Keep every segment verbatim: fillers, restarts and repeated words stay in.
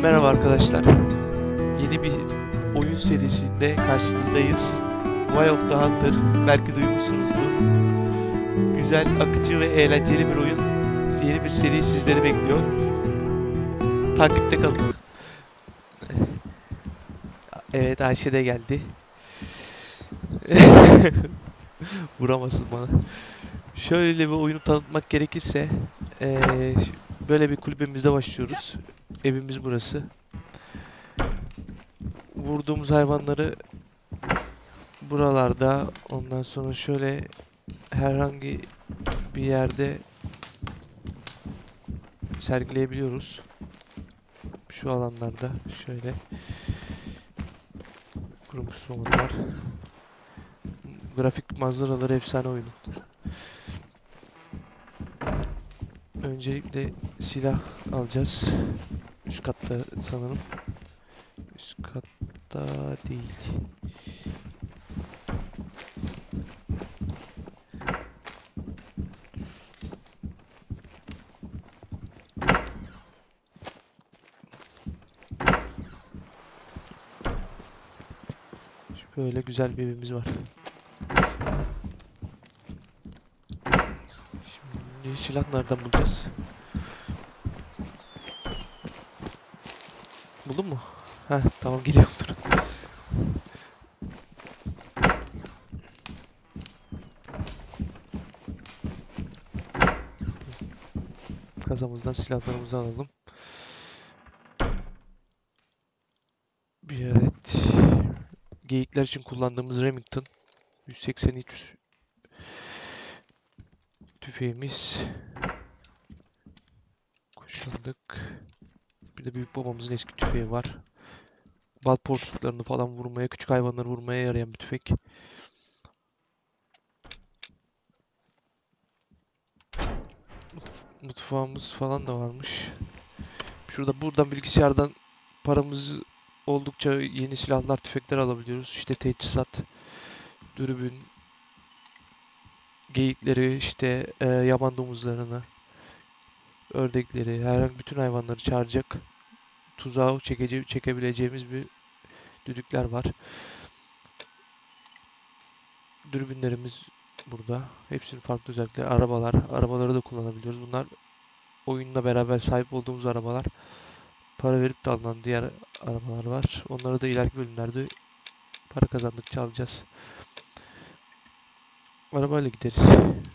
Merhaba arkadaşlar. Yeni bir oyun serisinde karşınızdayız. Way of the Hunter. Belki duymuşsunuzdur. Güzel, akıcı ve eğlenceli bir oyun. Yeni bir seri sizleri bekliyor. Takipte kalın. Evet, Ayşe de geldi. Vuramasın bana. Şöyle bir oyunu tanıtmak gerekirse, ee, böyle bir kulübemizde başlıyoruz. Evimiz burası. Vurduğumuz hayvanları buralarda, ondan sonra şöyle herhangi bir yerde sergileyebiliyoruz. Şu alanlarda şöyle kurumuş somonlar. Grafik manzaraları efsane oyunun. Öncelikle silah alacağız. Üst katta sanırım. Üst katta değil. Böyle güzel bir evimiz var. Şimdi silah nereden bulacağız? Buldun mu? Heh, tamam, gidiyorum, dur. Kasamızdan silahlarımızı alalım. Bir adet geyikler için kullandığımız Remington yüz seksen üç tüfeğimiz. Kuşandık. Bir de büyük babamızın eski tüfeği var. Bal porsuklarını falan vurmaya, küçük hayvanları vurmaya yarayan bir tüfek. Mutf mutfağımız falan da varmış. Şurada buradan bilgisayardan paramız oldukça yeni silahlar, tüfekler alabiliyoruz. İşte teçhizat, dürbün, geyikleri, işte e, yaban domuzlarını, ördekleri, herhangi bütün hayvanları çağıracak, tuzağı çekece çekebileceğimiz bir düdükler var. Dürbünlerimiz burada. Hepsinin farklı özellikleri. Arabalar. Arabaları da kullanabiliyoruz. Bunlar oyunla beraber sahip olduğumuz arabalar. Para verip de alınan diğer arabalar var. Onları da ileriki bölümlerde para kazandıkça alacağız. Arabayla gideriz.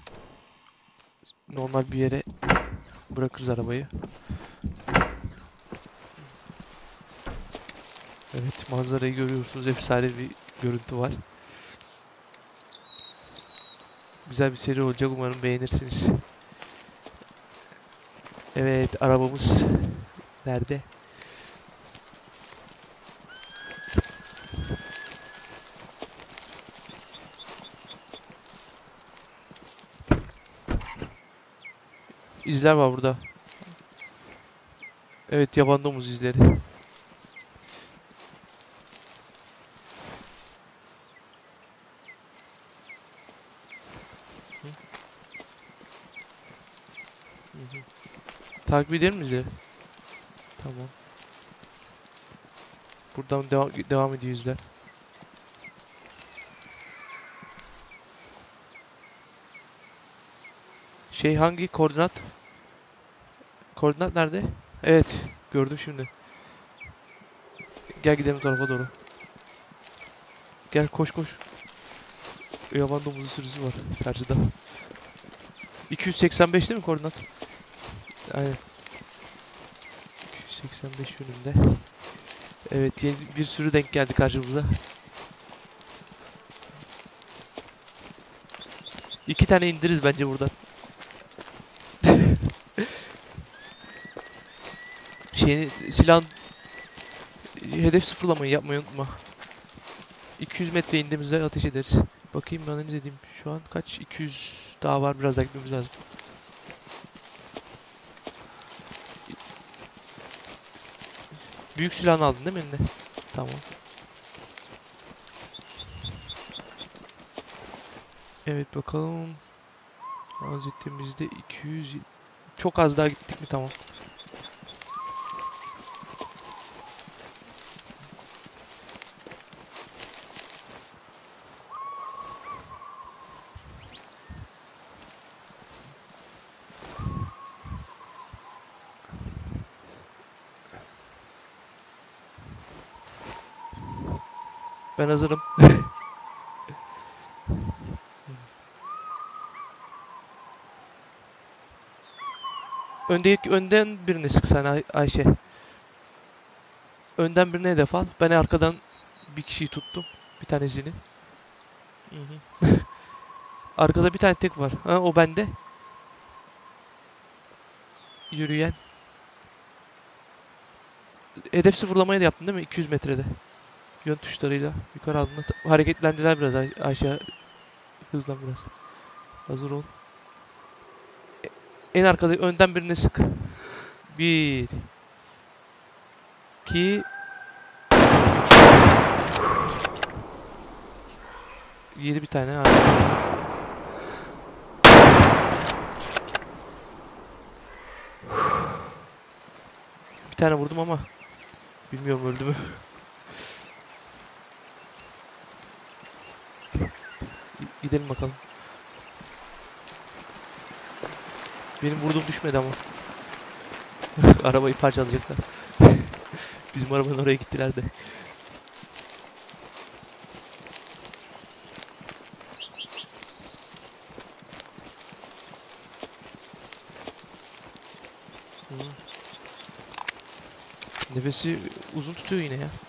Normal bir yere bırakırız arabayı. Evet, manzarayı görüyorsunuz. Efsane bir görüntü var. Güzel bir seri olacak. Umarım beğenirsiniz. Evet, arabamız nerede? İzler var burada. Evet, yaban domuz izleri. Hı? Hı hı. Takip eder miyiz ya? Tamam. Buradan devam, devam ediyor izler. Şey, hangi koordinat? Koordinat nerede? Evet, gördüm şimdi. Gel gidelim tarafa doğru. Gel, koş koş. Yaban domuzu sürüsü var karşıda. iki yüz seksen beş değil mi koordinat? Aynen. iki yüz seksen beş yönünde. Evet, yeni bir sürü denk geldi karşımıza. İki tane indiririz bence buradan. Şeyini, silahın hedef sıfırlamayı yapmayı unutma. iki yüz metre indiğimizde ateş ederiz. Bakayım, ben analiz edeyim. Şu an kaç? iki yüz daha var, biraz daha gitmemiz lazım. Büyük silahını aldın değil mi eline? Tamam. Evet, bakalım. Az ettiğimizde iki yüz. Çok az daha gittik mi? Tamam. Ben hazırım. Öndeki, önden birini sık sen Ay Ayşe. Önden birine hedef al. Ben arkadan bir kişiyi tuttum. Bir tanesini. Hı hı. Arkada bir tane tek var. Ha, o bende. Yürüyen. Hedef sıfırlamayı da yaptın değil mi? iki yüz metrede. Yön tuşlarıyla yukarı aldığında ta- hareketlendiler biraz Ay Ayşe. Hızlan biraz. Hazır ol. En arkada önden birine sık. Bir, iki, yedi bir tane. Abi. Bir tane vurdum ama bilmiyorum öldü mü. Gidelim bakalım. Benim vurduğum düşmedi ama. Arabayı parçalayacaklar. Bizim arabanın oraya gittiler de. Hı. Nefesi uzun tutuyor yine ya.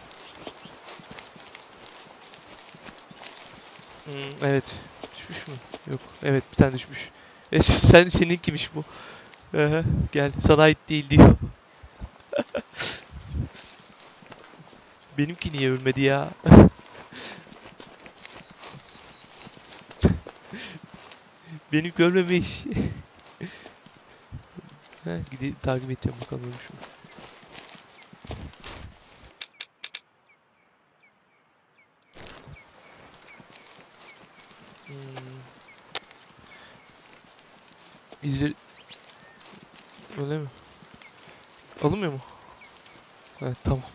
Hmm, evet. Düşmüş mü? Yok. Evet bir tane düşmüş. E, sen seninkiymiş bu. Aha, gel sana ait değil diyor. Benimki niye ölmedi ya? Benimki ölmemiş. Ha, gidip takip edeceğim bakalım ölmüş mü? Hmm, izle... Öyle mi? Alınmıyor mu? Evet tamam.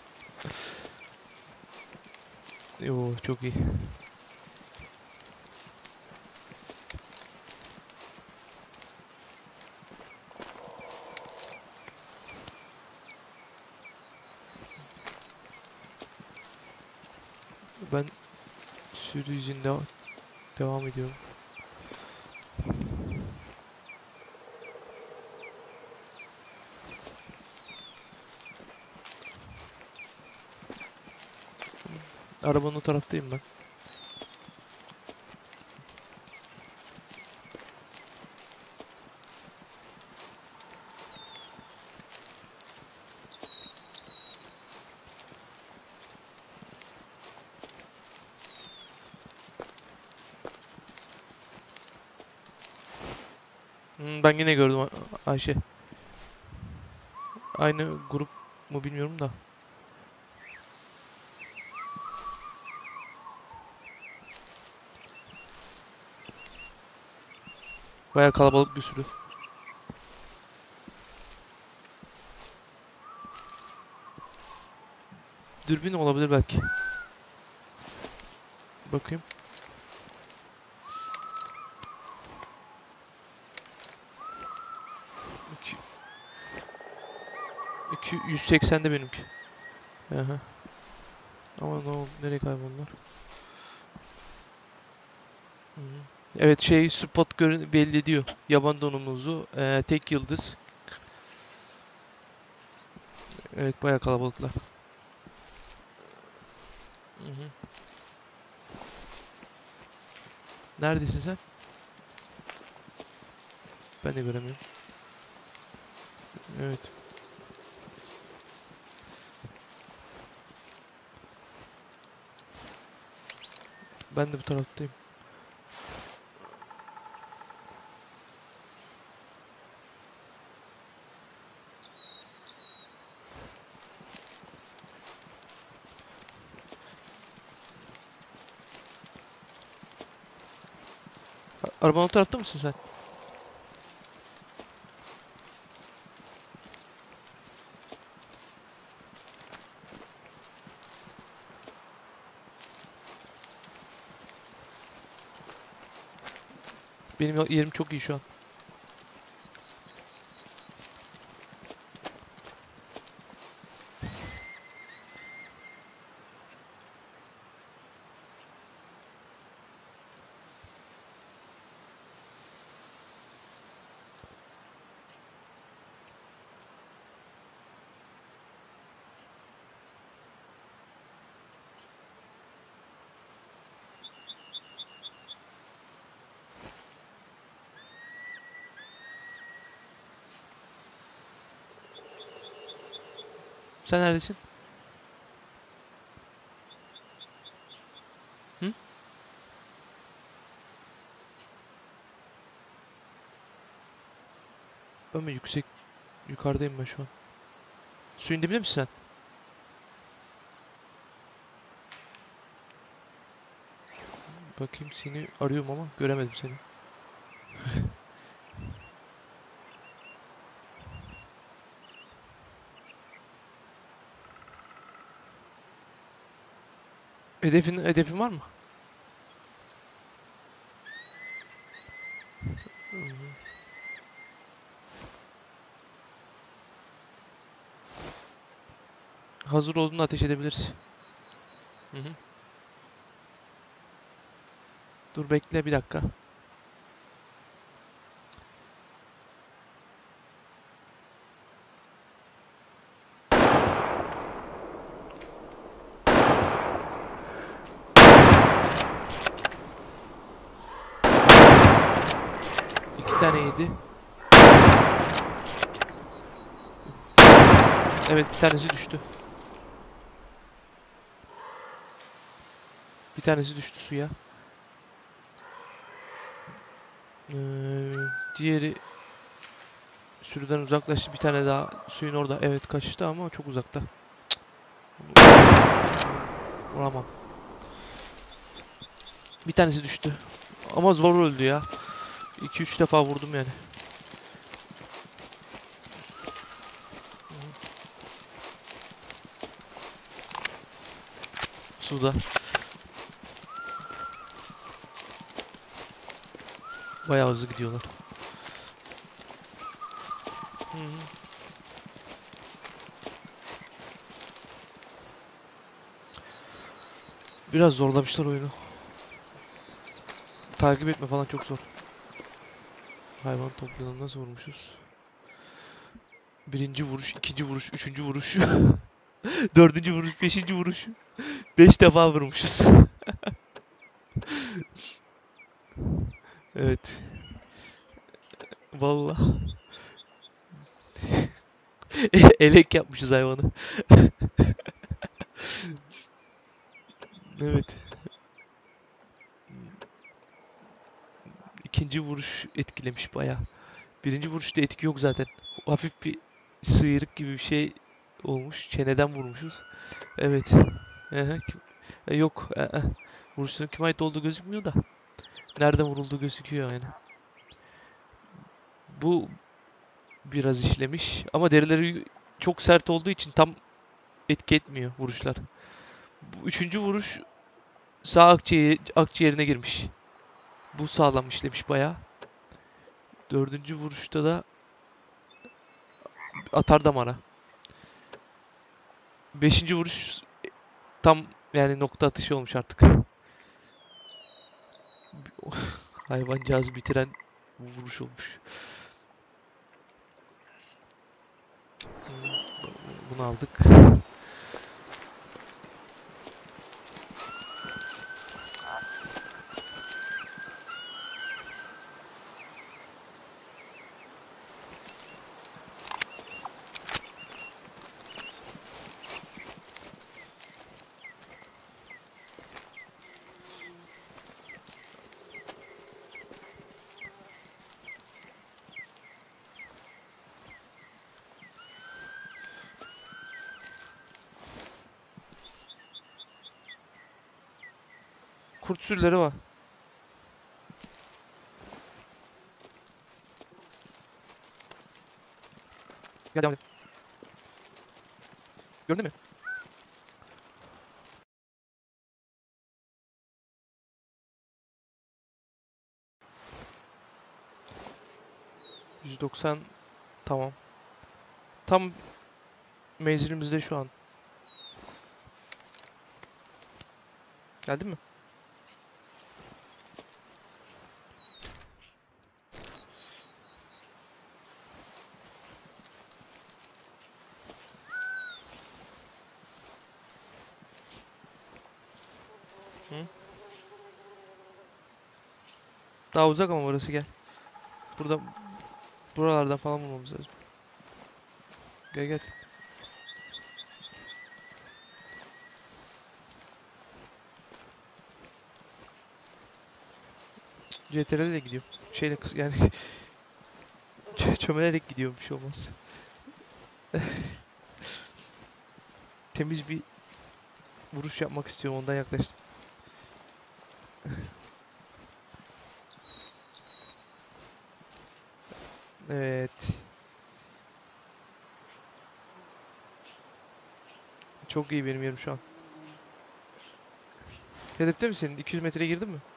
Yo çok iyi. Ben sürü izinde devam ediyorum. Arabanın o taraftayım ben. Hmm, ben yine gördüm A- Ayşe. Aynı grup mu bilmiyorum da. Baya kalabalık bir sürü. Dürbün olabilir belki. Bakayım. İki- iki- yüz seksende benimki. Aha. Ama ne oldu? Nereye kayboldular? Hı hı. Evet şey spot görün belli ediyor. Yaban donumuzu eee, tek yıldız. Evet baya kalabalıklar. Hı hı. Neredesin sen? Ben de göremiyorum. Evet. Ben de bu taraftayım. A- Arabanın o tarafta mısın sen? Benim yo- yerim çok iyi şu an. Sen neredesin? Hı? Ben mi yüksek? Yukarıdayım ben şu an. Suyun dibinde misin sen? Bakayım, seni arıyorum ama göremedim seni. Hedefin, hedefin var mı? Hmm. Hazır olduğunda ateş edebiliriz. Hı hı. Dur bekle bir dakika. İki tane yedi. Evet, bir tanesi düştü. Bir tanesi düştü suya. Ee, diğeri sürüden uzaklaştı. Bir tane daha suyun orada. Evet, kaçtı ama çok uzakta. Vuramam. Bir tanesi düştü. Ama zor öldü ya. iki üç defa vurdum yani. Suda. Bayağı hızlı gidiyorlar. Hı hı. Biraz zorlamışlar oyunu. Takip etme falan çok zor. Hayvan toplayalım, nasıl vurmuşuz? Birinci vuruş, ikinci vuruş, üçüncü vuruş, dördüncü vuruş, beşinci vuruş. Beş defa vurmuşuz. Evet. Vallahi. Elek yapmışız hayvanı. Evet. İkinci vuruş etkilemiş bayağı. Birinci vuruşta etki yok zaten. Hafif bir sıyrık gibi bir şey olmuş. Çeneden vurmuşuz. Evet. Aha, kim- e, yok. Aa. Vuruşun kime ait olduğu gözükmüyor da. Nereden vurulduğu gözüküyor yani. Bu biraz işlemiş. Ama derileri çok sert olduğu için tam etki etmiyor vuruşlar. Bu üçüncü vuruş sağ akciğer, akciğerine girmiş. Bu sağlam işlemiş bayağı. Dördüncü vuruşta da atar damara. Beşinci vuruş tam yani nokta atışı olmuş artık. Hayvancağızı bitiren vuruş olmuş. Hmm, bunu aldık. Kurt sürüleri var. Gel devam edelim. Gördün mü? yüz doksan, tamam. Tam menzilimizde şu an. Geldin mi? Hı? Daha uzak ama burası, gel. Burada, buralardan falan bulmamız lazım. Gel gel. C T R L'le gidiyorum. Şeyle kıs yani çö- çömelerek gidiyorum, bir şey olmaz. Temiz bir vuruş yapmak istiyorum, ondan yaklaştım. Evet. Çok iyi benim yerim şu an. Hedefte mi senin? iki yüz metreye girdin mi?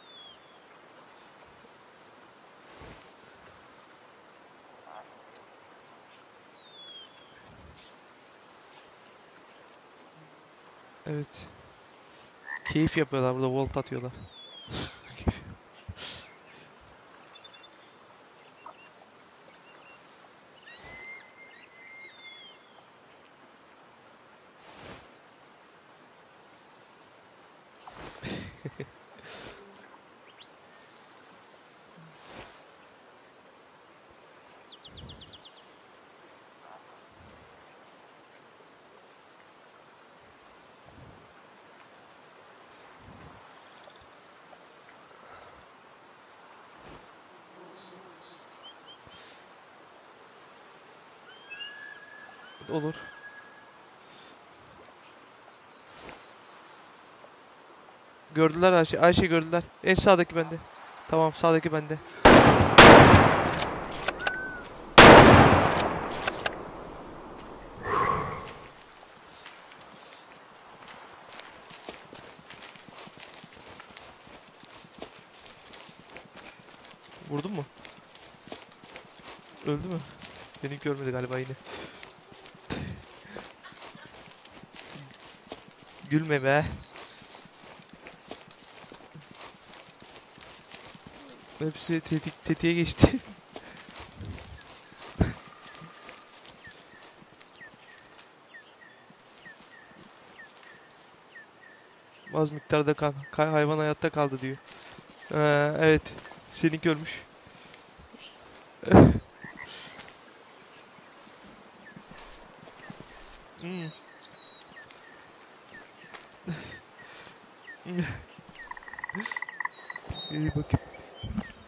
Evet. Keyif yapıyorlar burada, volt atıyorlar. Olur. Gördüler Ayşe. Ayşe gördüler. En sağdaki bende. Tamam, sağdaki bende. Vurdun mu? Öldü mü? Beni görmedi galiba yine. Gülme be. Hepsi tetik, tetiğe geçti. Az miktarda kan. Kay- hayvan hayatta kaldı diyor. Ee, evet. Seninki ölmüş. Hmm. İyi bakayım.